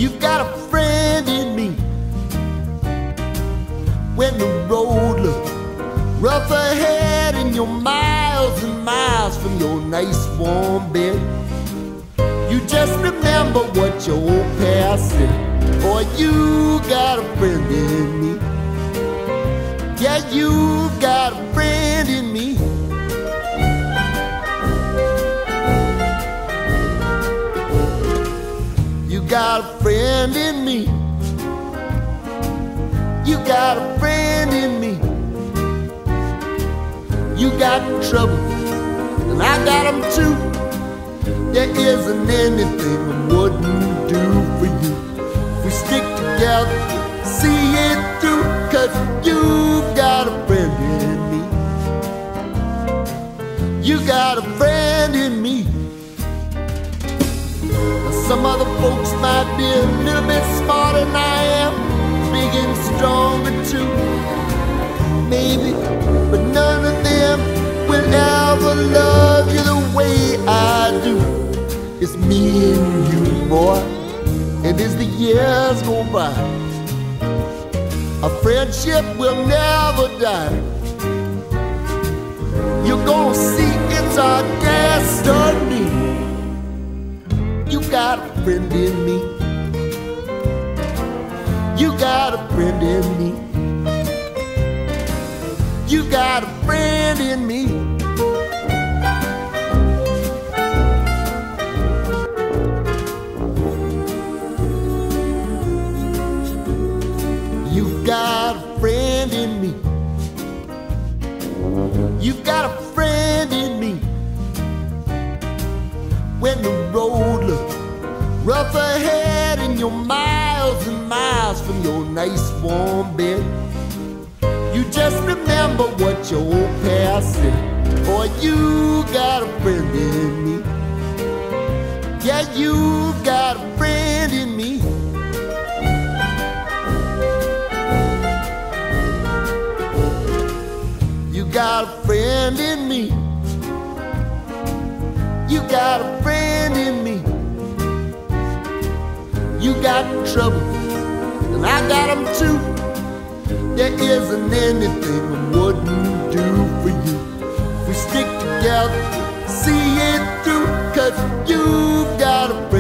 You've got a friend in me. When the road looks rough ahead and you're miles and miles from your nice warm bed, you just remember what your old past said. Boy, you got a friend in me. Yeah, you got a friend in me. You got a friend in me. You got a friend in me. You got trouble, and I got them too. There isn't anything I wouldn't do for you. If we stick together, see it through, 'cause you've got a friend in me. You got a friend in me. Now, some other folks might be a little bit smarter than I am, big and stronger too, maybe, but none of them will ever love you the way I do. It's me and you, boy, and as the years go by, our friendship will never die. You're gonna see it's our destiny. You got a friend in me. You got a friend in me. You got a friend in me. You've got a friend in me. You've got a friend in me. When the road looks rough ahead and you're miles and miles from your nice warm bed, you just remember what your old past said. Boy, you got a friend in me. Yeah, you got a friend in me. You got a friend in me. You got a friend in me. You got trouble, and I got them too. There isn't anything I wouldn't do for you. If we stick together, see it through, 'cause you've got a friend.